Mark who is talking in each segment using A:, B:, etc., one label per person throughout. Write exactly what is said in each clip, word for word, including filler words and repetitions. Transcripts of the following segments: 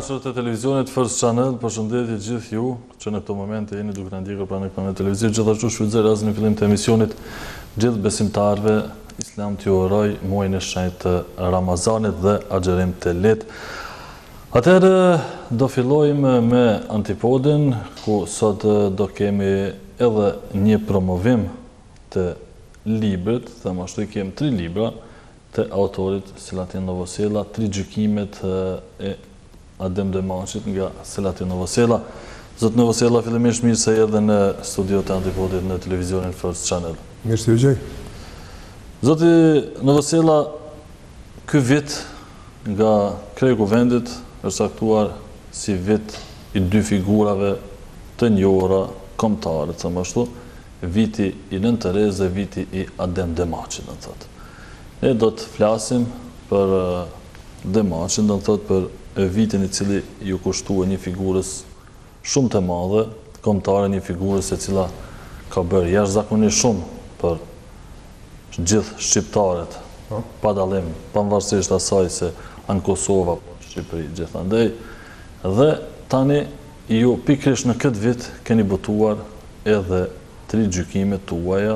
A: dashur të televizionit First Channel, përshëndetje gjithë ju që në këto momente jeni duke na ndjekur pranë ekranit televiziv. Gjithashtu shfrytëzoj rastin në fillim të emisionit gjithë besimtarëve islam t'ju uroj muajin e shenjtë të Ramazanit dhe agjerim të lehtë. Atëherë do fillojmë me antipodin, ku sot do kemi edhe një promovim të librit, them ashtu, kemi tri libra të autorit Selatin Novosela, tri gjykimet e Adem Demaçit nga Selatin Novosela. Zot Novosela, fillimisht mirë se erdhe në studio të antipodit në televizionin First Channel.
B: Mirë se u gjej.
A: Zoti Novosela, ky vit nga Kreku Vendit është saktuar si vit i dy figurave të njohura kombëtare, them ashtu, viti i Nën Terez dhe viti i Adem Demaçit, do thotë. Ne do të flasim për Demaçin, do thotë për vitin i cili ju kushtua një figurës shumë të madhe, kombëtare, një figurës e cila ka bërë jashtëzakonisht shumë për gjithë shqiptarët, pa dallim, pavarësisht asaj se anë Kosova, Shqipëri, gjithandej. Dhe tani ju pikërisht në këtë vit keni botuar edhe tri gjykimet tuaja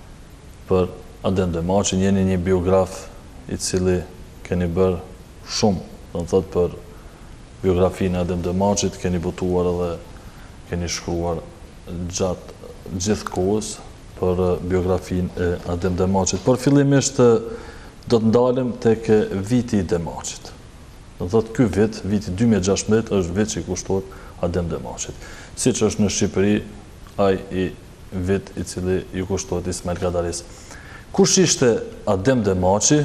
A: për Adem Demaçin. Jeni një biograf i cili keni bërë shumë, do të thotë, për biografinë e Adem Demaçit, keni botuar edhe keni shkruar gjatë gjithë kohës për biografinë e Adem Demaçit. Por fillimisht do të ndalem tek viti i Demaçit. Do të thotë ky vit, viti dy mijë e gjashtëmbëdhjetë, është vit që i kushtohet Adem Demaçit. Siç është në Shqipëri, ai i vit i cili ju kushtohet Ismail Kadaris. Kush ishte Adem Demaçi,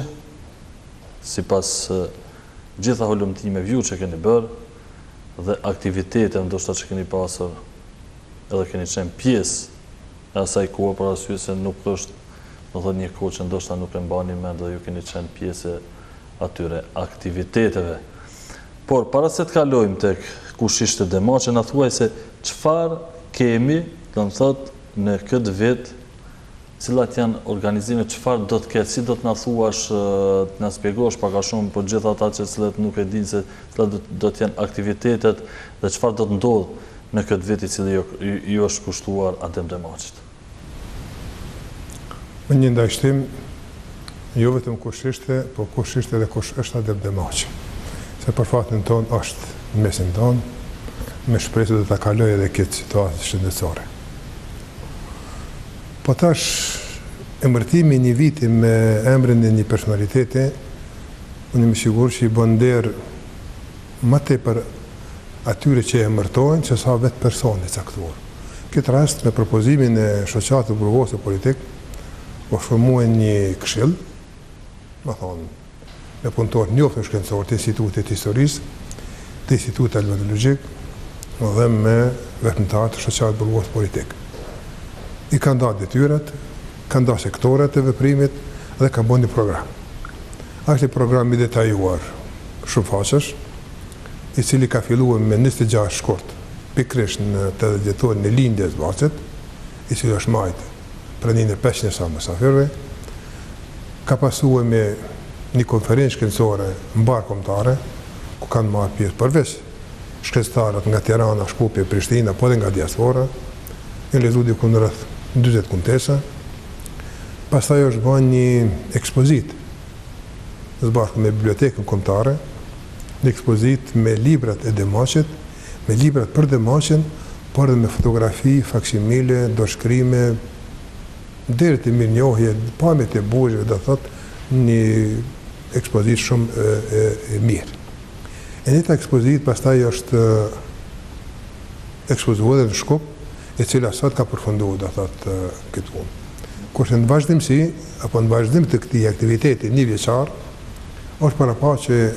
A: sipas gjitha holumtimeve ju që keni bërë dhe aktivitete ndoshta që keni pasur, edhe keni qenë pjesë e asaj kohe, për arsye se nuk është, do thotë, një kohë që ndoshta nuk e mbani mend dhe ju keni qenë pjesë e atyre aktiviteteve. Por para se të kalojmë tek kush ishte Demaçi, na thuaj se çfarë kemi, do të thotë, në këtë vit, cilat janë organizime, çfarë do të ketë, si do të na thuash, të na shpjegosh pak a shumë për gjithë ata që cilët nuk e dinë se cilat do të janë aktivitetet dhe çfarë do të ndodhë në këtë vit i cili ju është kushtuar Adem Demaçit.
B: Me një ndajshtim, jo vetëm kush ishte, por kush ishte dhe kush është Adem Demaçi. Se për fatin ton është në mesin ton, me shpresë do ta kaloj edhe këtë situatë shëndetësore. Po tash, emërtimi një viti me emrin e një personaliteti, unë më sigur që i bën nder më tepër atyre që emërtojnë, që sa vetë personi caktuar. Këtë rast, me propozimin e shoqatës burgose politik, u formua një këshill, më thonë, me punëtor njoftën shkencor të Institutit Historisë, të Institutit Arkeologjik, dhe me veprimtar të shoqatës burgose politik. I kanë da detyrat, kanë da sektorat e veprimit dhe kanë bën një program. Është një program i detajuar shumë faqesh, i cili ka filluar me njëzet e gjashtë shkurt, pikërisht në tetëdhjetë dhjetorin e lindjes së Bacit, i cili është majtë pranin e pesëqind sa mysafirëve, ka pasuar me një konferencë shkencore mbar kombëtare, ku kanë marrë pjesë përveç shkencëtarët nga Tirana, Shkupje, Prishtina, po dhe nga diaspora, në lezu diku në rreth dyzet kuntesa. Pastaj është bën një ekspozit së bashku me bibliotekën kombëtare, një ekspozit me librat e Demaçit, me librat për Demaçin, por edhe me fotografi, faksimile, dorëshkrime, deri të mirënjohje, pamjet e burgjeve, do thotë, një ekspozit shumë e, e, e mirë. E njëta ekspozit pastaj është ekspozuar në Shkup, e cila sot ka përfunduar, do thotë, këtë punë. Kurse në vazhdimsi, apo në vazhdim të këtij aktiviteti një vjeçar, është paraqë që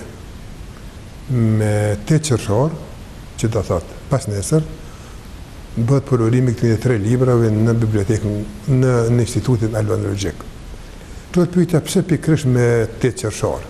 B: me tetë qershor, që do thotë pas nesër, bëhet përurimi këtyre tre librave në bibliotekën, në, në Institutin Arkeologjik. Do të pyetja pse pikërisht me tetë qershor.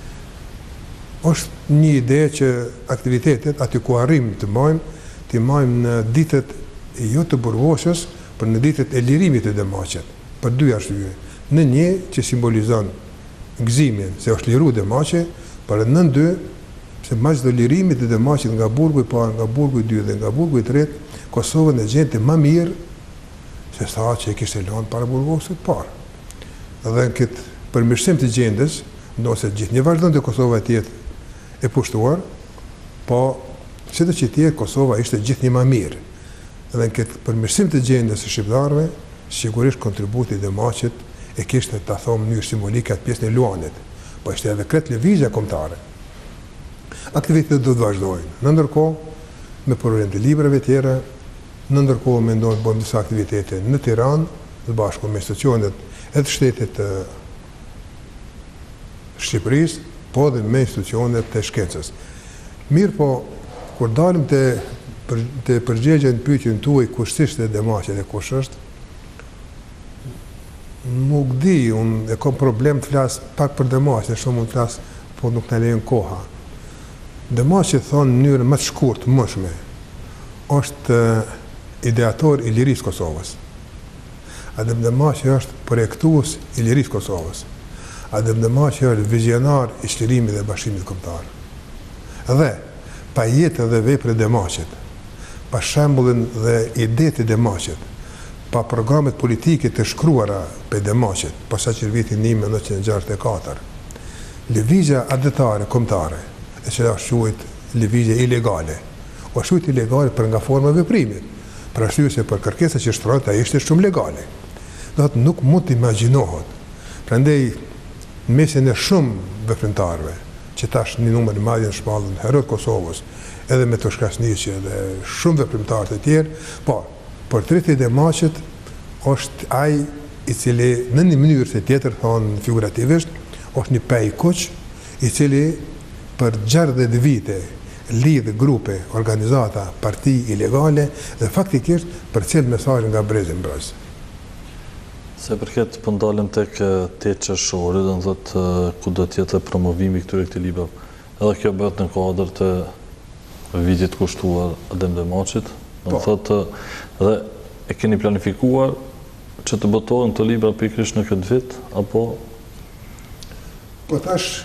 B: Është një ide që aktivitetet aty ku arrim të majmë, të majmë në ditët jo të burgosës, për në ditët e lirimit të Demaçit, për dy arsye. Në një që simbolizon gëzimin se është liru Demaçi, për në dy Se ma çdo lirimit të Demaqit nga burgu i parë, nga burgu i dytë dhe nga burgu i tretë, Kosovën e gjente më mirë se sa që e kishte lënë para burgosit parë. Dhe në këtë përmirësim të gjendës, ndose gjithnjë vazhdonte Kosova të jetë e pushtuar, po çdo që tjetër Kosova ishte gjithnjë më mirë. Dhe në këtë përmirësim të gjendës së shqiptarëve, sigurisht kontributi i Demaqit e kishte ta thonë në mënyrë simbolike atë pjesën e Luanit, po ishte edhe kretë lëvizja kombëtare. Aktivitetet do të vazhdojnë. Në ndërkohë, me program të librave tjera, në ndërkohë mendojnë të bëjmë disa aktivitete në Tiranë, të bashku me institucionet e të shtetit të Shqipërisë, po dhe me institucionet të shkencës. Mirë po, kur dalim të, për, të përgjegjen pyetjen tuaj kush ishte Demaqi dhe kush është, nuk di, unë e kam problem të flas pak për Demaqin, shumë unë të flas, po nuk në lejon koha. Demaqi thonë në mënyrë më të shkurtë, mëshme, është ideator i lirisë Kosovës. Adem Demaqi është projektues i lirisë Kosovës. Adem Demaqi është vizionar i çlirimit dhe bashkimit kombëtar. Dhe pa jetë dhe vepre Demaqit, pa shembullin dhe idetë e Demaqit, pa programet politike të shkruara për Demaqit, posaçërisht vitin një mijë nëntëqind e gjashtëdhjetë e katër, lëvizja adetare kombëtare, e që është quajt lëvizje ilegale, o është ilegale për nga forma veprimit, për arsye se për kërkesa që shtrohet ai ishte shumë legale. Do të nuk mund të imagjinohet. Prandaj në mesin e shumë veprimtarëve, që tash një numër i madh në shpallën herët Kosovës, edhe me të shkasniqe dhe shumë veprimtarë të tjerë, po portreti i Demaqit është ai i cili në një mënyrë të tjetër thonë figurativisht, është një pej kuq i cili për gjardhet vite lidh grupe, organizata, parti ilegale dhe faktikisht për cilë mesazh nga brezi mbrojtës.
A: Se përket po ndalim tek tetë qershori, do të thotë ku do të jetë promovimi këtyre këtij libra. Edhe kjo bëhet në kuadër të vitit kushtuar Adem Demaqit, do të thotë dhe e keni planifikuar që të botohen të libra pikërisht në këtë vit apo
B: po tash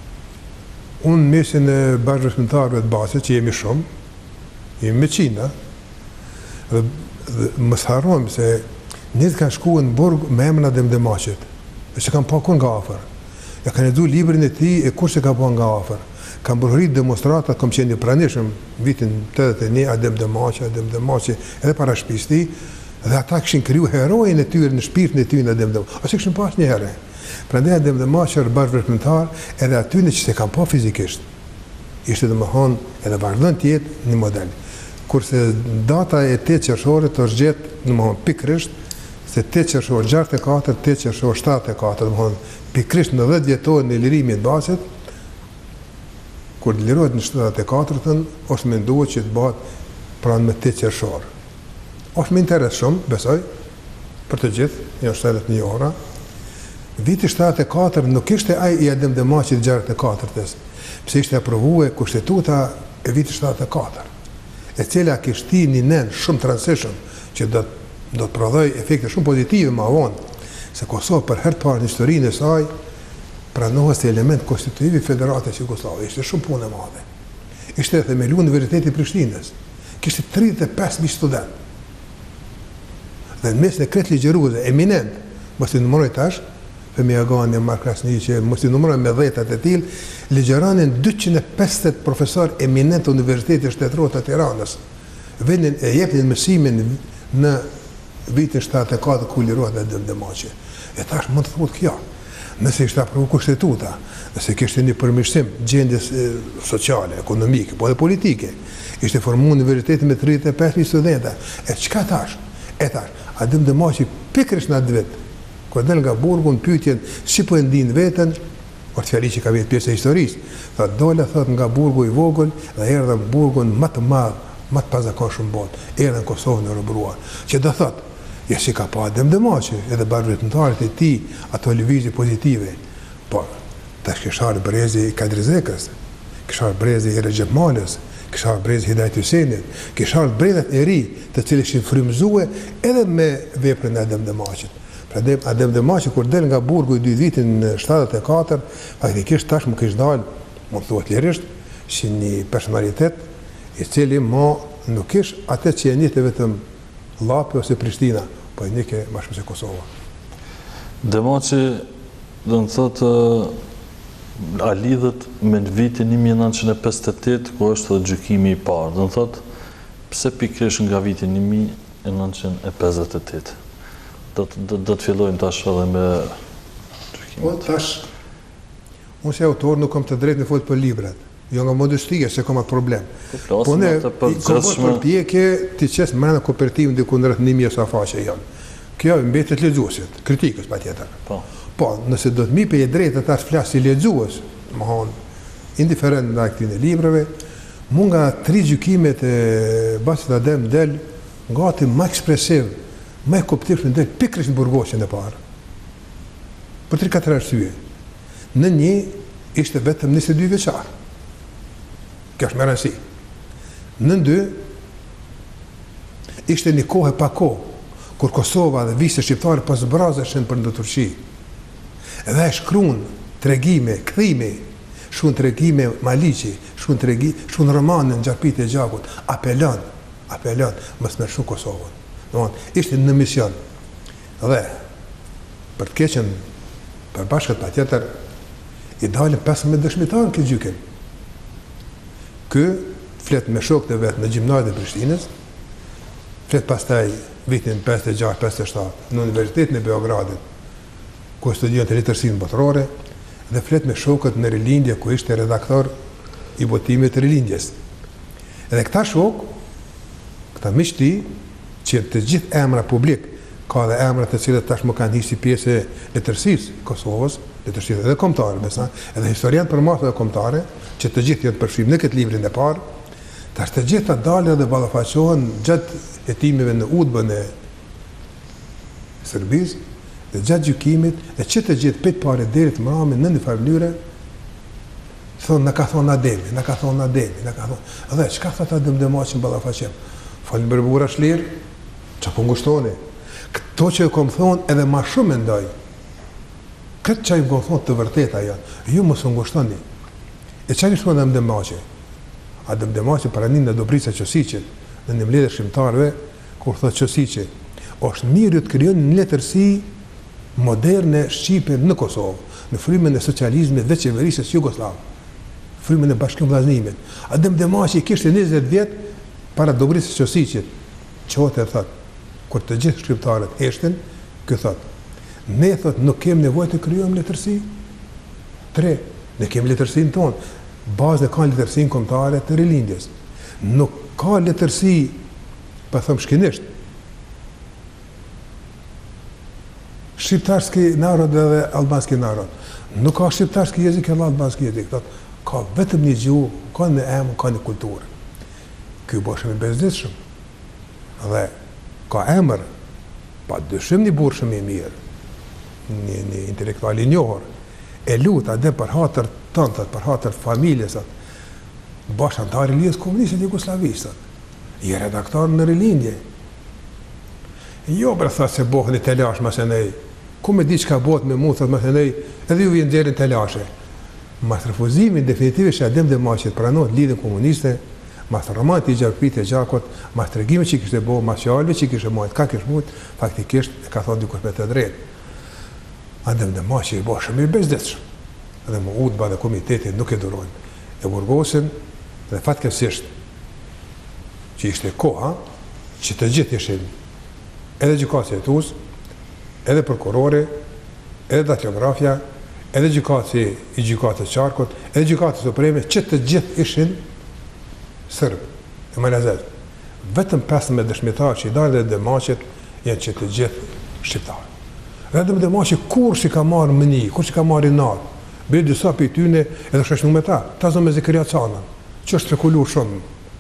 B: unë mesin e bashkëveprimtarëve të basit, që jemi shumë, jemi me qina, dhe, dhe mos harrojmë se njëtë kanë shkuar në burg me emrin Adem Demaqit, e që kanë pa kur nga afër. E kanë lexuar librin e tij e kush e ka pa nga afër. Kanë bërë demonstrata, kam qenë i pranishëm vitin tetëdhjetë e një, Adem Demaqi, Adem Demaqi, edhe para shtëpisë tij, dhe ata kishin kriju heroin e tyre në shpirtin e tyre në Adem Demaqi. Ose kishin pas një herë. Prandaj Adem Demaqi është bashkëveprimtar edhe aty në që se kam pa fizikisht. Ishte domethënë edhe vazhdon të jetë një model. Kurse data e tetë qershorit është gjetë domethënë pikërisht se tetë qershor gjashtëdhjetë e katër, tetë qershor shtatëdhjetë e katër, domethënë pikërisht në dhjetë vjetorin e lirimit të basit, kur lirohet në shtatëdhjetë e katërtën, është menduar që të bëhet pranë me tetë qershor. Është më interes shumë, besoj, për të gjithë, janë shtatëdhjetë e një ora. Viti shtatëdhjetë e katër nuk ishte ai i Adem Demaqit gjashtëdhjetë e katërtës, pse ishte aprovuar kushtetuta e vitit shtatëdhjetë e katër, e cila kishte një nen shumë të rëndësishëm që do do të prodhoj efekte shumë pozitive më vonë, se Kosova për herë të parë në historinë e saj pranohet si element konstitutiv i Federatës Jugoslave. Ishte shumë punë e madhe. Ishte themeluar Universiteti i Prishtinës. Kishte tridhjetë e pesë mijë studentë. Dhe në mes në kretë ligjëruese eminent, mos i numëroj tash, Femia Gani, Mark Krasniqi, mos i numëroj me dhjetat e tillë, ligjëranin dyqind e pesëdhjetë profesor eminent të Universitetit Shtetëror të Tiranës. Vendin e jepnin mësimin në vitin shtatëdhjetë e katër ku lirohet Adem Demaqi. E tash mund të thuhet kjo. Nëse ishte aprovuar kushtetuta, nëse kishte një përmirësim gjendjes sociale, ekonomike, po edhe politike, ishte formuar universiteti me tridhjetë e pesë mijë studentë. E çka tash? E tash, Adem Demaqi pikërisht në atë vit, kur del nga burgu në pyetjen si po e ndin veten, por fjali që ka vetë pjesë e historisë. Tha dola thot nga burgu i vogël dhe erdha në burgun më të madh, më të pazakonshëm botë, erdha në Kosovën e robëruar. Që do thot, ja si ka pa Adem Demaqi, edhe bashkëveprimtarët e tij, ato lëvizje pozitive. Por tash kishar brezi i Kadrizekës, kishar brezi i Recep Malës, kishar brezi Hidayet Hysenit, kishar brezat e ri, të cilët ishin frymëzuar edhe me veprën e Adem Demaqit. Prandaj Adem Demaqi kur del nga burgu i dy vitin në shtatëdhjetë e katër, faktikisht tash më kishte dalë, mund thuhet lirisht, që një personalitet i cili ma nuk ish atë që e njëte vetëm Llapi ose Prishtina, po e njëke ma shumë se Kosova.
A: Demaçi, do në thotë, a lidhët me në vitin një mijë e nëntëqind e pesëdhjetë e tetë, ku është dhe gjykimi i parë. Do në thotë, pse pikërisht nga vitin një mijë e nëntëqind e pesëdhjetë e tetë? Do të fillojmë tash edhe me gjykimin.
B: Po, tash, unë si autor nuk kam të drejtë në folë për librat. Jo nga modestia, se kam atë problem. Po ne, i kom bërë përpjekje të qesë mërëna kooperativën dhe kundrët një mijë sa faqe janë. Kjo mbetet lexuesit, kritikës pa tjetër.
A: Po.
B: Po, nëse do të mi për e drejtë të tash flasë si lexues, më honë, indiferent nga këtine librave, mu nga tri gjykimet e Basit Adem del, nga ati ma ekspresiv, ma e koptifshme del pikrish në burgoqen e parë. Për tri katër arsye. Në një ishte vetëm njëzet e dy vjeçar. Kjo është më rëndësi. Në dy, ishte një kohë e pa kohë, kur Kosova dhe viste shqiptare pas brazeshin për në Turqi. Edhe e shkruan tregime, kthime, shkruan tregime Maliqi, shkruan tregime, shkruan romane në Gjarpit e Gjakut, apelon, apelon, mos më shu Kosovën. Domthon, ishte në mision. Dhe për të keqen për bashkët patjetër i dalin pesëmbëdhjetë dëshmitarë në këtë gjykim. Ky flet me shokët e vet në gjimnazin e Prishtinës, flet pastaj vitin pesëdhjetë e gjashtë pesëdhjetë e shtatë në Universitetin e Beogradit, ku studion të letërsinë botërore, dhe flet me shokët në Rilindje, ku ishte redaktor i botimit të Rilindjes. Edhe këta shok, këta miqti, që të gjithë emra publik, ka dhe emra të cilët tash më kanë hisi pjesë e letërsisë Kosovës, letërsisë edhe kombëtare, besa, edhe historian për masë dhe kombëtare, që të gjithë janë përfshirë në këtë librin e parë, tash të gjitha dalën dhe ballafaqohen gjatë hetimive në udbën e Serbisë dhe gjatë gjykimit, dhe që të gjithë pejt pare deri të mbrëmje në një farë mënyre thonë na ka thonë Ademi, na ka thonë Ademi, na ka thonë. Edhe çka thotë Adem Demaçi në ballafaqim? Falem për bura shlir, çapo ngushtoni. Këto që e kom thonë edhe ma shumë mendoj. Këtë që e kom thonë të vërteta janë, ju mos u ngushtoni. E çfarë thonë Adem Demaçi? Adem Demaçi para një Dobrica Qosiqit, në një mbledhje shkrimtarëve, kur thotë Qosiqi, është mirë të krijoni një letërsi moderne shqipe në Kosovë, në frymën e socializmit dhe qeverisës jugoslave, frymën e bashkëmbllazimit. Adem Demaçi kishte njëzet vjet para Dobricës Qosiqit, çote thotë, kur të gjithë shqiptarët heshtin, ky thotë, ne thotë nuk kemi nevojë të krijojmë letërsi. Tre, ne kemi letërsinë tonë. Bazën e ka letërsinë kombëtare të Rilindjes. Nuk ka letërsi, pa thëmë shkinisht, shqiptarski narod dhe albanski narod. Nuk ka shqiptarski jezik e albanski jezik. Ka vetëm një gjuhë, ka një emër, ka një kulturë. Ky bashkëm i bezditshëm. Dhe ka emër, pa dyshim një burë shumë i mirë, një, një intelektual i njohur, e luta dhe për hatër tëntët, për hatër familjesat, bashkë antari Lidhjes Komuniste Jugoslavistët, i redaktar në Rilindje. Jo bre thot se bohën i telash mas e nej, ku me di që ka botë me mund, thot mas e nej, edhe ju vjen djerin telashe. Mas refuzimin definitivisht që Adem Demaçi pranohet Lidhjen Komuniste, mas romanit i Gjarpit e Gjakut, mas të regime që i kishte bo, mas fjalëve që i kishte mojt, ka kishte mojt, faktikisht e ka thonë dikush me të drejtë. Adem Demaçi i bo shumë i bezdetshëm. Dhe më udba dhe komitetit nuk e durojnë. E burgosin dhe fatkesisht që ishte koha, që të gjithë ishin edhe gjykatësi hetues, edhe prokurori, edhe datilografja, edhe gjykatësi i gjykatës Qarkut, edhe gjykatës supreme, që të gjithë ishin Sërbë, e Malazet. Vetëm pesëmbëdhjetë dëshmitarë që i dalë dhe Demaçit janë që të gjithë shqiptarë. Dhe Adem Demaçi kur që ka marë mëni, kur që ka marë i narë, bërë disa për i tyne edhe shëshnu me ta, ta zonë me Zekaria Canën, që është spekulur shumë.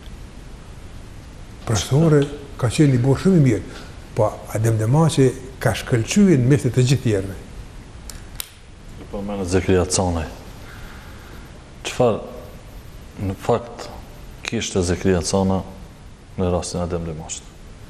B: Profesore ka qenë një borë shumë i mirë, po Adem Demaçi ka shkëlqyën në mesë të gjithë tjerëve.
A: Po menë Zekaria Canaj, qëfar në fakt kishte Zekaria Cana në rastin Adem Demaçit?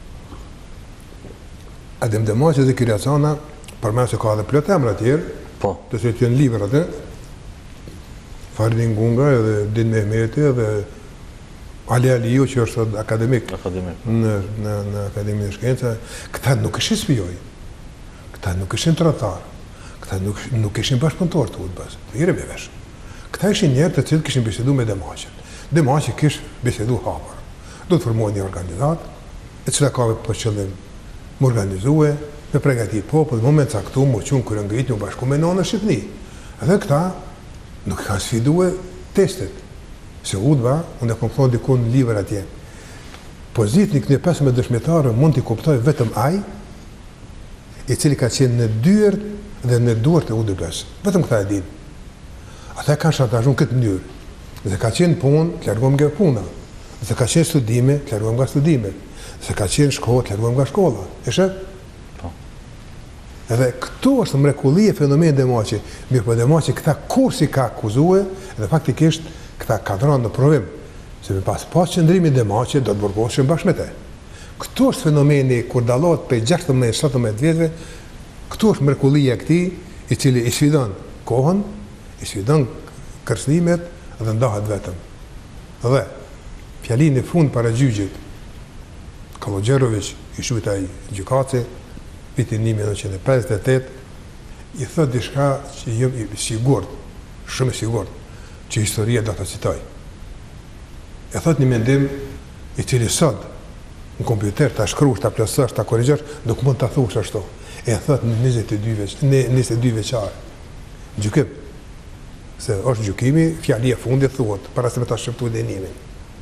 B: Adem Demaçi dhe Zekaria Cana, përmend se ka edhe plot emra të tjerë,
A: po,
B: të cilët janë libra atë, Faridin Gunga edhe Din Mehmeti edhe Ali Aliu që është akademik,
A: Akademik.
B: në, në, në Akademinë e Shkenca, këta nuk ishin spijoj, këta nuk ishin trotar, këta nuk, nuk ishin bashkëpunëtor të udbës, hire me vesh. Këta ishin njerë të cilët kishin bisedu me Demaqen. Demaqe kish bisedu hapër. Do të formohet një organizat, e cila ka për qëllim më organizue, me pregatit popull, në moment caktu, më qunë kërë ngrit një bashku me nënë në Shqipni. Edhe këta nuk ka sfidue testet. Se udba, unë e kom thonë dikun në liver atje, pozit një këne pesëmbëdhjetë dëshmitarë mund t'i kuptoj vetëm aj, i cili ka qenë në dyert dhe në duart e U D B-s. Vetëm këta e din. Ata kanë shantazhuar këtë mënyrë. Dhe ka qenë punë, të largojmë nga puna. Dhe ka qenë studime, të largojmë nga studimet. Dhe ka qenë shkollë, të largojmë nga shkolla. E shë?
A: Po.
B: Edhe këtu është mrekulli e fenomeni Demaqi. Mirë po Demaqi këta kursi ka akuzue, dhe faktikisht këta ka dhënë në provim. Se me pas pas qëndrimi Demaqi do të burgoshin bashkë me te. Këtu është fenomeni kur dallohet për gjashtëmbëdhjetë shtatëmbëdhjetë vjetëve, këtu është mrekullia e këtij, i cili i sfidon kohën, i sfidon kërcënimet dhe ndahet vetëm. Dhe fjalin e fund para gjyqit, Kallogjerović, i shujt ai gjykatësi, vitin një mijë e nëntëqind e pesëdhjetë e tetë, i thot diçka që jam i sigurt, shumë i sigurt, që historia do ta citoj. E thot një mendim i cili sot në kompjuter ta shkruash, ta plotësosh, ta korrigjosh, nuk mund ta thuash ashtu. E thot në njëzet e dy vjeç, në njëzet e dy vjeçar. Gjykim. Se është gjykimi, fjalia e fundit thuhet para se me ta shpëtuar dënimin.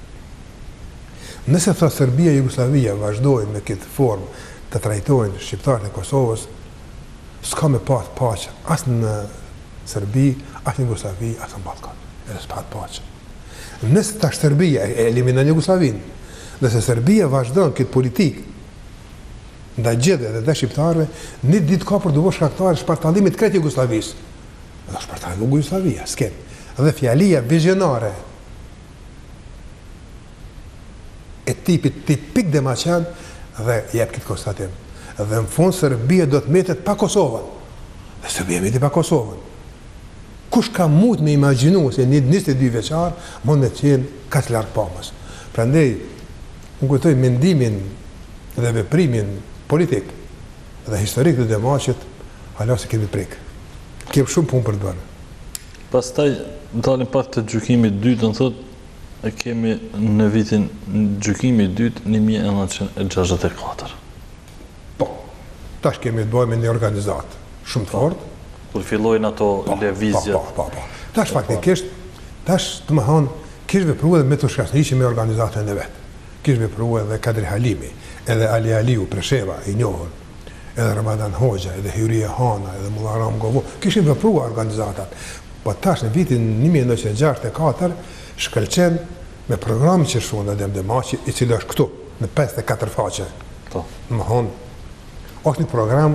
B: Nëse thot Serbia e Jugosllavia vazhdojnë me këtë formë të trajtojnë shqiptarët e Kosovës, s'ka me pas paqe as në Serbi, as në Jugosllavi, as në Ballkan. Edhe s'pa paqe. Nëse ta Serbia e eliminon Jugosllavinë, nëse Serbia vazhdon këtë politikë nda gjithë dhe dhe shqiptarëve, një ditë ka për të bërë shkaktar shpartallimit krejt Jugosllavisë. Edhe shpartallimit Jugoslavia, s'ken. Dhe fjalia vizionare e tipit tipik Demaqan dhe jep këtë konstatim. Dhe në fund Serbia do të metet pa Kosovën. Dhe Serbia meti pa Kosovën. Kush ka mujt me imagjinu se një njëzet e dy vjeçar mund të qenë kaq larg pamës. Prandaj unë kujtoj mendimin dhe veprimin politik dhe historik të Demaqit, hala se kemi prek. Kem shumë punë për të bërë.
A: Pastaj dalim pak të gjykimit dytë, në thot, e kemi në vitin gjykimi dytë një mijë e nëntëqind e gjashtëdhjetë e katër.
B: Po, tash kemi të bëjmë një organizat shumë të fortë.
A: Kur fillojnë ato lëvizjet.
B: Po, po, po. Tash faktikisht, tash të më thonë, kish vepruar edhe me të shkasniqi me organizatën e vetë. Kish vepruar edhe Kadri Halimi, edhe Ali Aliu, Presheva, i njohur, edhe Ramadan Hoxha, edhe Hyria Hana, edhe Mullah Ram Govo, kishin vepruar organizatat. Po tash në vitin një mijë e nëntëqind e gjashtëdhjetë e katër shkëlqen me programin që shkon në Demaqi, i cili është këtu, në pesëdhjetë e katër faqe.
A: Po.
B: Më thonë, është një program,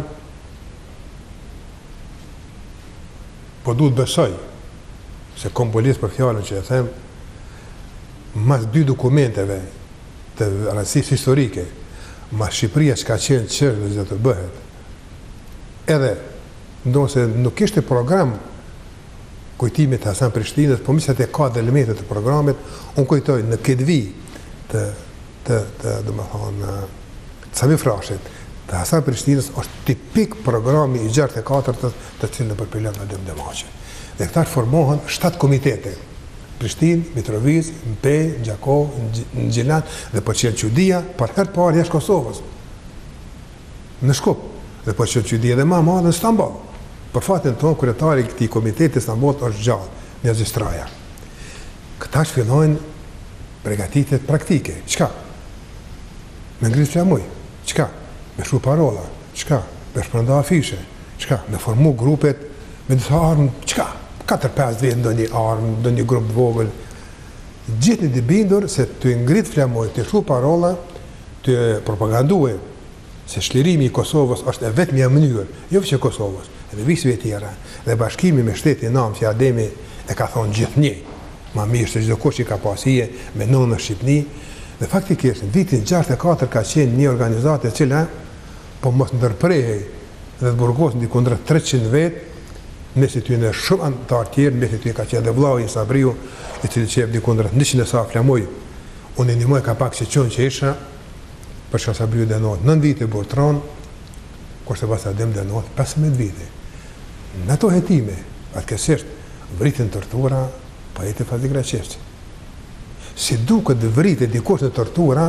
B: po duhet besoj, se kom polis për fjallën që e them, mas dy dokumenteve të rëndësisë historike, mas Shqipëria që ka qenë qërë dhe të bëhet, edhe ndonë se nuk ishte program kujtimit të Hasan Prishtinës, po misët e ka dhe elementet të programit, unë kujtoj në këtë vi të, të, të, dhe më thonë, të Sami Frashit, të Hasan Prishtinës është tipik programi i gjashtëdhjetë e katërt të cilën e përpilon në Demaqi. Dhe këta formohen shtatë komitete. Prishtinë, Mitrovic, Mpej, Gjakov, Gjilan dhe po qenë çudia për herë të parë jashtë Kosovës. Në Shkup. Dhe po qenë çudia edhe më e madhe në Stamboll. Për fatin tonë, kryetari i këtij komiteti Stambollit është gjallë, Niazi Straja. Këta fillojnë përgatitjet praktike. Çka? Me ngritë flamuj. Çka? Me shkruaj parolla. Çka? Me shpërnda afishe. Çka? Me formu grupet me disa armë. Çka? katër pesë vjetë ndo një armë, ndo një grupë vogël. Gjithë një dibindur se të ngritë flamuj, të shkruaj parolla, të propagandue se shlirimi i Kosovës është e vetmja mënyrë, jo që Kosovës, edhe visëve tjera, dhe bashkimi me shtetin nam që Ademi e ka thonë gjithë një, ma mirë se çdo kush që ka pasije me nënë në Shqipni, dhe faktikisht në vitin gjashtëdhjetë e katër ka qenë një organizatë e cila po mos ndërprehej dhe të burgos në dikundër treqind vetë, mes i tyre shumë anëtar tjerë, mes i tyre ka qenë dhe vllau i Sabriu, i cili qef dikon rreth njëqind e sa flamuj. Unë e ndihmoj ka pak që qënë që isha, për shka Sabriu dënohet nëntë vite burtron, kurse pas Adem dënohet pesëmbëdhjetë vite. Në ato hetime, atkesisht, vritin tortura, pa jetë Fazi Graçevci. Si duket dhe vritet dikush në tortura,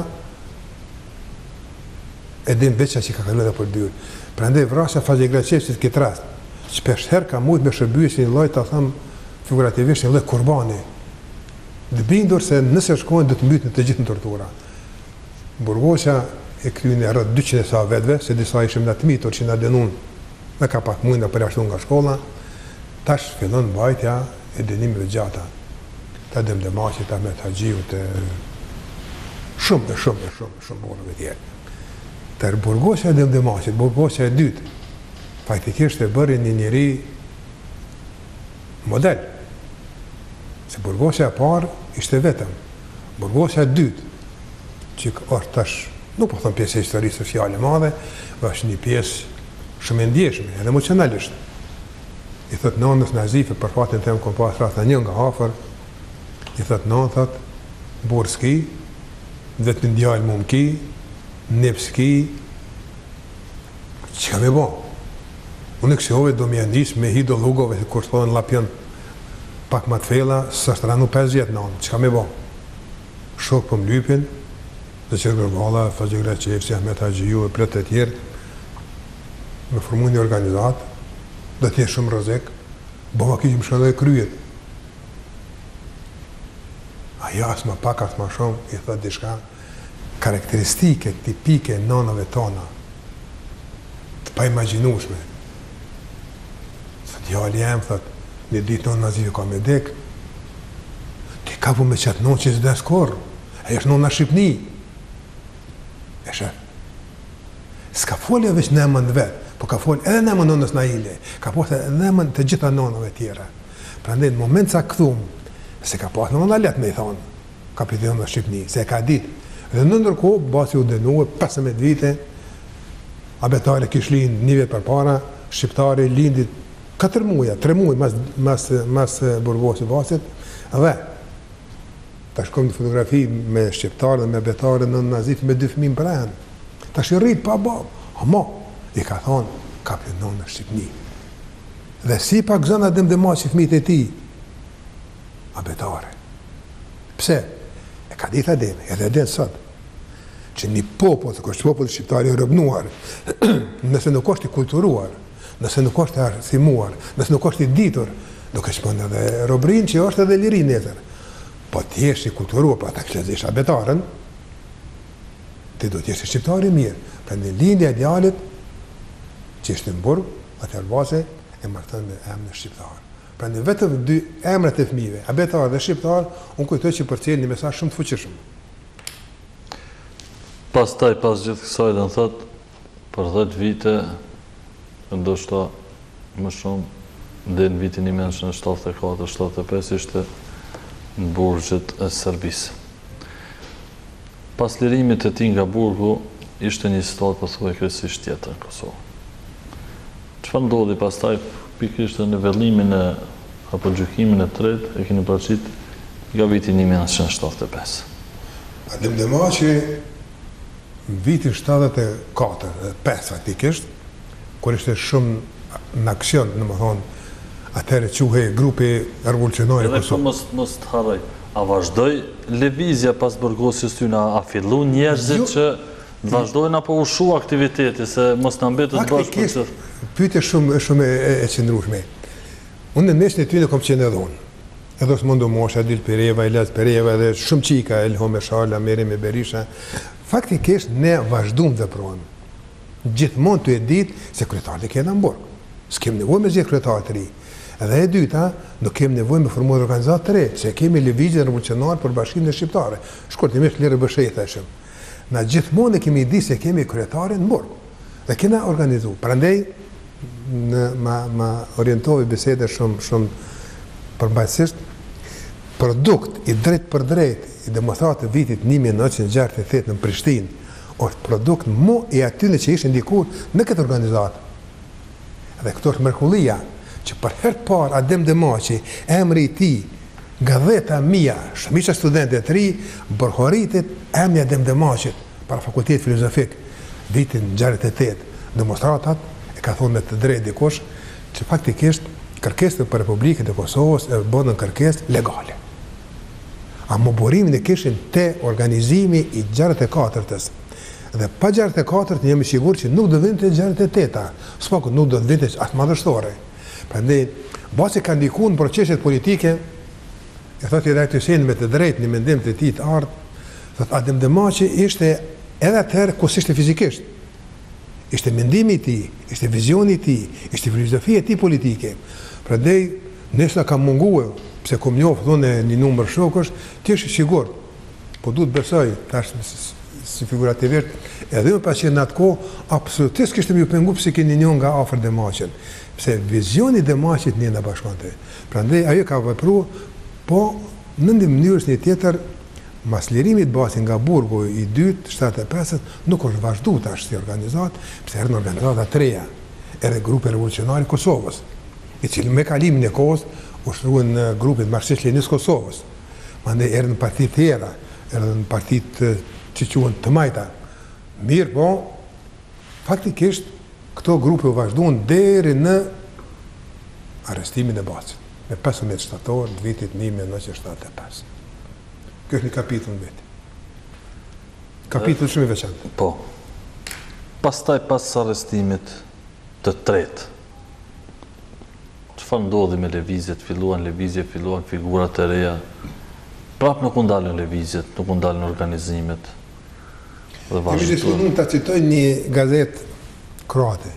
B: edhim veqa që ka kalu edhe për dyrë. Prandaj vrasja Fazi Graçevci të këtë rast, shpesh herë ka mujt me shërbyje si një lloj, ta them figurativisht, një lloj kurbani. Dhe bindur se nëse shkojnë dhe të mbytën të gjithë në tortura. Burgosha e kryeni rreth dyqind e sa vetëve, se disa ishim në të mitur që na dënuan me ka pak mujna përjashtu nga shkolla, tash fillon mbajtja e dënimeve gjata. Ta Demdemaçit, ta Ahmet Haxhiu, të shumë e shumë e shumë shumë burgove tjerë. Tër burgosha e Demdemaçit, burgosha e dytë, faktikisht e bëri një njeri model. Se burgosha e parë ishte vetëm. Burgosha e dytë, që është tash, nuk po thëmë pjesë e historisë sociale e madhe, është një pjesë shumë e ndjeshme, edhe emocionalisht. I thot nënës Nazife, për fatin tem kom pas rreth një nga afër, i thot nënë, thot, burë s'ki, vetë në djallë mu m'ki, nep s'ki, që ka me bo? Unë kësihove do me janis me hido lugove, kur të thonë lapjon pak ma të fela, së është ranu pesëdhjetë nënë, që ka me bo? Shok për mlypin, dhe që Gërgalla, Fazi Graçevci, Ahmet Haxhiu e plët e tjerë, me formu një organizatë, dhe tjetë shumë rëzik, bo ma ki që më shkëndoj kryet. Aja asë ma pak, asë ma shumë, i thët dishka, karakteristike, tipike nënave tona, të pa imaginushme. Thët jali jem, thët, një ditë nënë Nazife ka me dek, ti ka pu me qëtë nënë që zdes korë, e është nënë në Shqipni. E shef. S'ka folja veç në emën vetë, po ka folë edhe në emën nënës Naile, ka folë edhe në emën të gjitha nënëve tjera. Prandaj në moment sa këthum, se ka pas nëna letë me i thonë, kapitionë në Shqipni, se e ka ditë. Dhe në ndërkohë, basi u dënue, pesëmbëdhjetë vite, abetare kish lind një vit përpara, shqiptari lindit katër muja, tre muj mas, mas, mas burgosi basit, dhe ta shkojmë në fotografi me shqiptarë dhe me abetare në Nazif me dy fëmijë për anë. Ta shirrit pa babë, ama, i ka thonë, kapitionë në Shqipni. Dhe si pak zëna Demdemaçi fëmijët e ti, abetare. Pse? E ka ditë Ademi, edhe edhe sot, që një popull, të kështë popull shqiptari e rëbnuar, nëse nuk është i kulturuar, nëse nuk është i arsimuar, nëse nuk është i ditur, nuk është përnë edhe robrin që është edhe lirin netër. Po të jesh i kulturuar, pra ta këshlezish abetarën, ti do të jesh i shqiptari mirë. Pra në lindja e djalit, që ishte në burg, atër base, e martën me emnë shqiptarë. Pra në vetëm dy emrat e fëmijëve, abetar dhe shqiptar, unë kujtoj që përcjell një mesazh shumë të fuqishëm.
A: Pastaj, pas gjithë kësaj, dhe në thëtë, për dhjetë vite, ndoshta më shumë, dhe në vitin një menshën shtatëdhjetë e katër shtatëdhjetë e pesë, ishte në burgjet e Serbisë. Pas lirimit e tij nga burgu, ishte një situatë pothuajse tjetër në Kosovë. Çfarë ndodhi pastaj? Pikërisht në vendimin e apo gjykimin e tretë e keni paraqit nga viti një mijë nëntëqind e shtatëdhjetë e pesë.
B: Demdemaçi në vitin shtatëdhjetë e katër e pesë faktikisht, kur ishte shumë në aksion, domethënë atëherë quhej grupi revolucionar i Kosovës.
A: Edhe mos mos të harroj, a vazhdoi lëvizja pas burgosjes tyne, a fillu njerëzit jo, që vazhdojnë apo u shu aktiviteti, se mos na mbetët bashkë për të...
B: Pyetje shumë shumë e, e qëndrueshme. Unë në mesin e tyre kam qenë edhe unë. Edhe Osmondo Mosha, Adil Pereva, Elaz Pereva, dhe shumë qika, Elhom Eshala, Merimi Berisha. Faktikisht ne vazhduam veprojmë. Gjithmonë të e ditë se kryetarët e kena në burg. S'kem nevojë me gjithë kryetarë të ri. Edhe e dyta, nuk kem nevojë me formuar organizatë të re, se kemi lëvizje revolucionare për Bashkimin e Shqiptarëve. Shkurtimisht Lirë Bëshej thashëm. Na gjithmonë kemi di se kemi kryetarin në burg. Dhe kena organizu. Prandaj në ma, ma orientovi bisede shumë shumë përmbajtësisht, produkt i drejt për drejt i demokratë të vitit një mijë nëntëqind e gjashtëdhjetë e tetë në Prishtinë është produkt mu i atyre që ishin dikur në këtë organizatë. Dhe këto është mrekullia që për herë parë Adem Demaçi, emri i tij nga dhjetë mijë shëmiqa studentë të ri, bërhoritit emri Adem Demaçit para fakultetit filozofik vitin gjashtëdhjetë e tetë. Demonstratat e ka thonë me të drejtë dikush që faktikisht kërkesat për Republikën e Kosovës e bënë kërkesë legale. A më burimin e kishin te organizimi i gjashtëdhjetë e katërtës. Dhe pa gjashtëdhjetë e katërt jemi sigur që nuk do vinte gjashtëdhjetë e teta, s'paku nuk do të vinte as madhështore. Prandaj basi ka ndikuar në proceset politike, e thotë Redaktori Hyseni me të drejtë në mendim të tij të ardh, thotë Adem Demaçi ishte edhe atëherë kus ishte fizikisht. Ishte mendimi i tij, ishte vizioni i tij, ishte filozofia e tij politike. Prandaj nesër ka munguar, pse kom njoft thonë një numër shokësh, ti je i sigurt. Po duhet besoj tash si figurativisht, edhe më pas që në atë kohë absolutisht kishte më pengu pse keni një nga afër Demaçit. Pse vizioni i Demaçit ne na bashkonte. Prandaj ajo ka vepruar, po në një mënyrë një tjetër, mas lirimit basi nga burgu i dytë, shtatë e pesët, nuk është vazhdu tash si organizat, pse erdhën organizata të reja, edhe grupi revolucionari i Kosovës, i cili me kalimin e kohës ushtruan në grupin marksist-leninist Kosovës. Mandej erdhën partit tjera, erdhën partit që quhen të majta. Mirë po, faktikisht këto grupe u vazhduan deri në arrestimin e Basit, me pesëmbëdhjetë shtator të vitit një mijë e nëntëqind e shtatëdhjetë e pesë. Kjo është një kapitull në vetë. Kapitull shumë i veçantë.
A: Po. Pastaj pas arrestimit të tretë, çfarë ndodhi me lëvizjet? Filluan lëvizje, filluan figurat e reja. Prap nuk u ndalën lëvizjet, nuk u ndalën organizimet. Dhe
B: vazhduan. Unë ta citoj një gazetë kroate.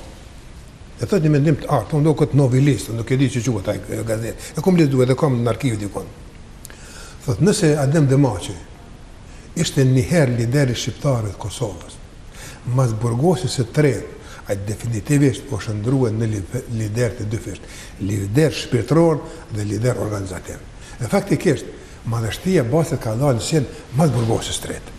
B: E thotë një mendim të artë, unë do këtë novelist, nuk e di që quhet ai gazetë. E kom lexuar edhe kam në arkiv dikon. Thotë, nëse Adem Demaçi ishte njëherë lideri shqiptarët Kosovës, mas burgosis së tretë, ai definitivisht po shndrua në lider të dy fisht, lider shpirtëror dhe lider organizativ. Dhe faktikisht, madhështia Basit ka dalë në sen mas burgosis së tretë.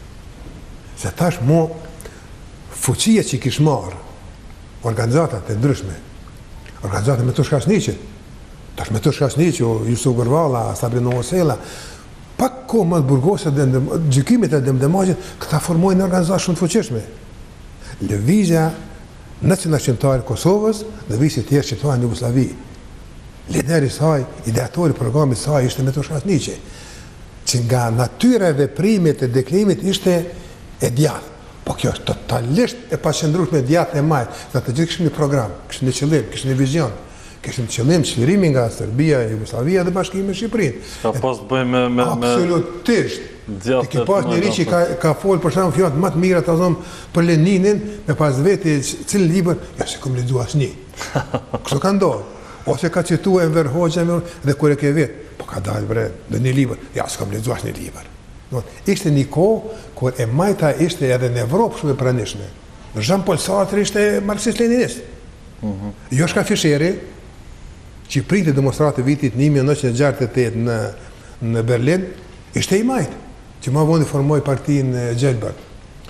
B: Se tash mo fuqia që i kish marë organizatat e ndryshme, organizatat me të shkasniqit, tash me të shkasniqit, Jusuf Gërvala, Sabrina Osela, pak ko mas burgosit dhe gjykimit e Adem Demaçit, këta formojnë në organizat shumë të fuqishme. Lëvizja nacional shqiptar Kosovës dhe visi tjerë shqiptar në Jugosllavi. Lideri saj, ideatori programit saj ishte me të shkasniqit, që nga natyra e veprimit e deklimit ishte e djathtë. Po kjo është totalisht e paqëndrueshme e djathtë e majtë. Ata të gjithë kishin një program, kishin një qëllim, kishin një vizion, kishin qëllim çlirimi nga Serbia, Jugosllavia dhe bashkimi me Shqipërinë.
A: Ka pas të bëjë me me
B: absolutisht. Ti ke pas njëri që ka ka fol për shkak fjalë më të mira të thon për Leninin, me pas vetë cilë libër, ja se kam lexuar asnjë. Kështu ka ndodhur. Ose ka cituar Enver Hoxha dhe kur e ke vet, po ka dalë bre në një libër, ja s'kam lexuar asnjë libër. Ishte një kohë kur e majta ishte edhe në Evropë shumë e pranishme. Jean-Paul Sartre ishte marksist-leninist. Mm-hmm. Jo shka Fisheri, që i priti demonstratë vitit një mijë e nëntëqind e gjashtëdhjetë e tetë në, në Berlin, ishte i majtë, që ma vondi formoj partinë Gjelbert.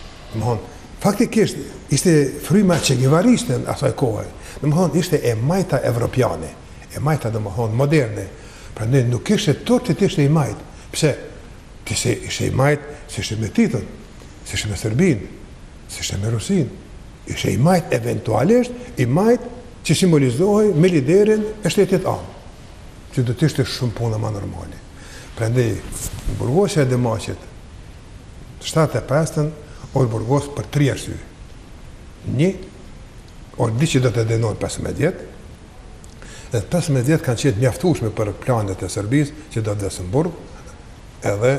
B: Faktikisht, ishte fryma çeguevariste në asaj kohë. Domethënë ishte e majta evropiane, e majta domethënë moderne. Prandaj nuk ishte tërë të ishte i majtë. Pse? Ti se ishe i majtë, se ishe me Titën, se ishe me Serbinë, se ishe me Rusinë. Ishe i majtë eventualisht, i majtë që simbolizohej me liderin e shtetit anë, që do të ishte shumë puna ma normale. Prandaj, burgosja e Demaçit, shtatë e pesën, orë burgos për tri arsye. Një, orë di që do të denohet pesëmbëdhjetë, dhe pesëmbëdhjetë kanë qenë mjaftueshme për planet e Serbisë, që do të vdesën burg, edhe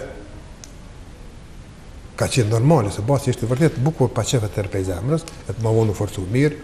B: ka qenë normale, se Basi ishte vërtet bukur pa qefe të rpej zemrës, e të ma vonë u forcu mirë.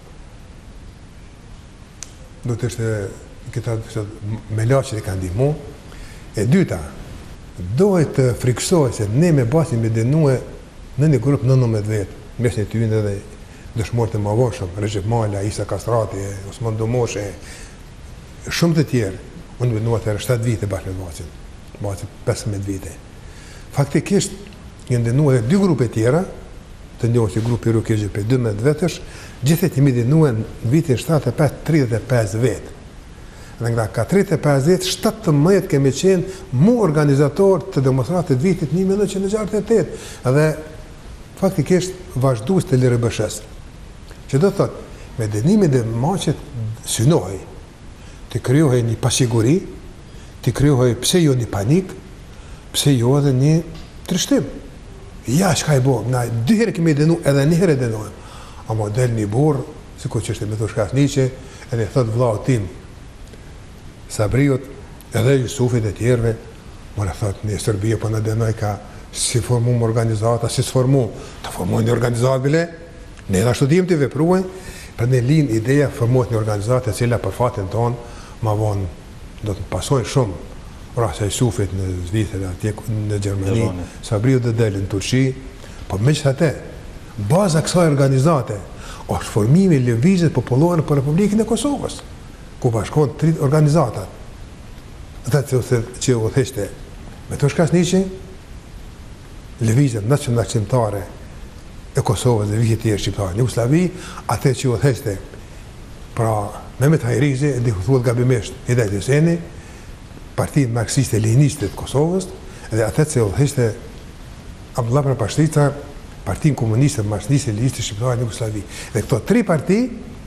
B: Do të ishte, këta me la që i ka ndihmu. E dyta, dohet të friksoj se ne me Basi me denue në një grupë nëntëmbëdhjetë vetë, mes një të ynë edhe dëshmorët e mavoshëm, Recep Mala, Isa Kastrati, Osman Domoshe, shumë të tjerë, unë me denua të erë shtatë vite bashkë me Basin. Basi pesëmbëdhjetë vite. Faktikisht, një ndenua edhe dy grupe tjera të njohur si grupi Rukë G P dymbëdhjetë vetësh, gjithë të midinuen në vitin shtatëdhjetë e pesë tridhjetë e pesë vetë. Dhe nga ka tridhjetë e pesë vjet, shtatëmbëdhjetë kemi qenë mu organizator të demonstratët vitit një mijë nëntëqind e gjashtëdhjetë e tetë dhe faktikisht vazhdues të L R B S-s. Që do thotë, me dënimin e maqet synohej të krijohej një pasiguri, të krijohej pse jo një panik, pse jo edhe një trishtim. Ja, çka i bo, na dy herë kemi dënu, edhe një herë dënojmë. A model një burr, sikur që është me thosh Kasniqi, edhe thot vllau tim Sabriut, edhe Jusufit e tjerëve, mora thot në Serbi po na dënoi ka si formum organizata, si sformu, të formojnë një organizatë bile, ne ashtu dim të veprojnë, për ne lin ideja formohet një organizatë e cila për fatin tonë ma vonë do të pasojnë shumë rrasa Jusufit në Zvicër, atje në Gjermani, Sabriut dhe delin në Turqi, po megjithatë, baza kësaj organizate është formimi i lëvizjes popullore për Republikën e Kosovës, ku bashkohen tri organizata. Ata që u theshte me Tosh Kasniqi, lëvizja nacional-shqiptare e Kosovës dhe vijë tjerë shqiptarë në Jugosllavi, atë që u theshte pra Mehmet Hajrizi, dhe thuhet gabimisht Hidayet Hyseni, Partinë Marksiste Leniniste të Kosovës, dhe atë që u theshte Abdullah Prapashtica, Partinë Komuniste Marksiste Leniniste shqiptare në Jugosllavi. Dhe këto tri parti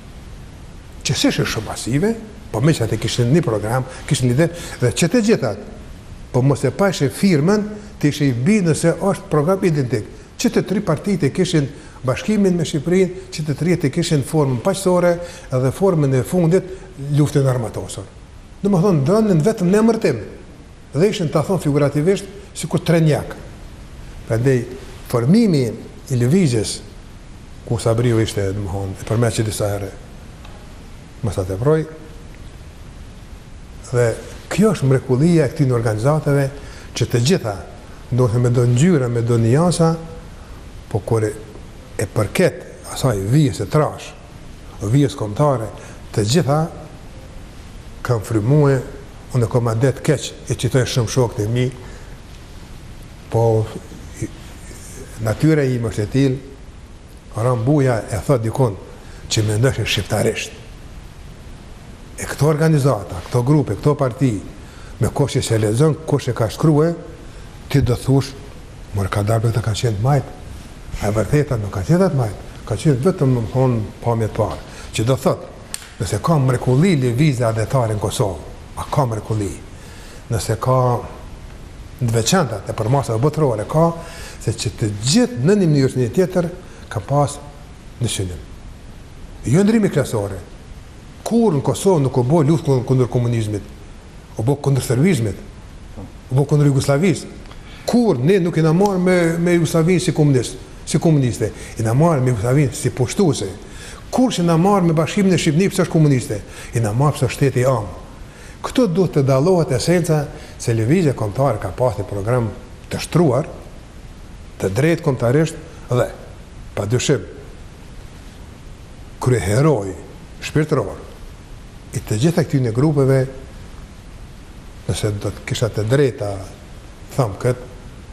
B: që s'ishin shumë masive, po megjithatë kishin një program, kishin ide, dhe që të gjithat, po mos e pashë firmën, të ishe i bi nëse është program identik. Që të tri partitë kishin bashkimin me Shqipërinë, që të tri të kishin formën paqësore edhe formën e fundit luftën armatosur. Domethënë dhënën vetëm në emërtim. Dhe ishin ta thon figurativisht sikur trenjak. Prandaj formimi i lëvizjes ku Sabriu ishte domethënë përmes që disa herë mos ta teproj. Dhe kjo është mrekullia e këtij organizatave që të gjitha ndoshta me do ngjyra, me do niansa, po kur e përket asaj vijës e trash, vijës kombëtare, të gjitha kanë frymue, unë kam adet keq, e qitoj shumë shokët e mi, po natyra ime është e tillë, Rambuja e thot dikun që mendosh shqiptarisht. E këto organizata, këto grupe, këto parti, me kush që se lexon, kush e ka shkruar, ti do thush, mor ka darbe të ka qenë majtë, a e vërteta nuk ka qenë të majtë, ka qenë vetëm në thonë pamjet parë, që do thot, nëse ka mrekulli lëvizja adetare në Kosovë, a ka mrekulli, nëse ka në veçantat e përmasave botërore, ka se që të gjithë në një mënyrë një tjetër ka pas në synim. Jo ndrimi klasore, kur në Kosovë nuk u bë luftë kundër komunizmit, u bë kundër servizmit, u bë kundër Jugosllavisë. Kur ne nuk i na marr me me Jugosllavinë si komunist, si komuniste, i na marr me Jugosllavinë si pushtuese. Kur që na marr me Bashkimin e Shqipërisë pse është komuniste, i na marr pse shteti i am. Këto duhet të dallohet esenca se lëvizja kombëtare ka pas një program të shtruar, të drejtë kombëtarisht dhe padyshim kryeheroi shpirtëror i të gjitha këtyre grupeve, nëse do të kisha të drejta thëmë këtë,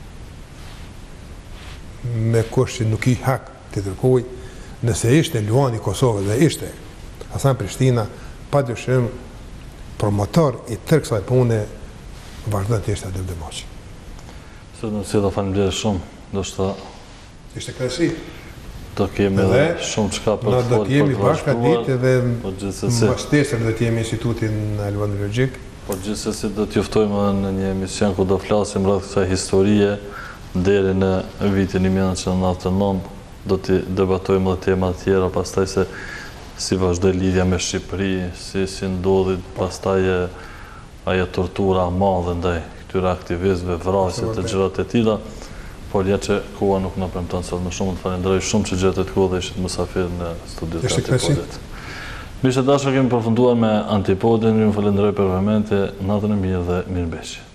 B: me kush që nuk i hak të tërkuj, nëse ishte Luani Kosovë dhe ishte Hasan Prishtina, pa dyshim promotor i tërë kësaj pune vazhdon të ishte Adem Demaçi.
A: Sot nëse do faleminderit shumë, do shta
B: ishte kënaqësi.
A: Do kemi edhe shumë çka për të folur.
B: Do të jemi bashkë atë ditë dhe mbështesëm do të jemi institutin albanologjik.
A: Po gjithsesi do t'juftojmë në një emision ku do flasim rreth kësaj historie deri në vitin një mijë nëntëqind e nëntëdhjetë e nëntë, do të debatojmë edhe tema të tjera, pastaj se si vazhdoi lidhja me Shqipëri, si si ndodhi pastaj ajo tortura e madhe ndaj këtyre aktivistëve, vrasje të gjëra të tilla. Por ja që koha nuk na premton sot më shumë, të falenderoj shumë që gjetët kohë dhe ishit mysafir në studiot e Antipodit. Mishë dashur, kemi përfunduar me Antipodin, ju më falenderoj për vëmendje, natën e mirë dhe mirëmbëjtje.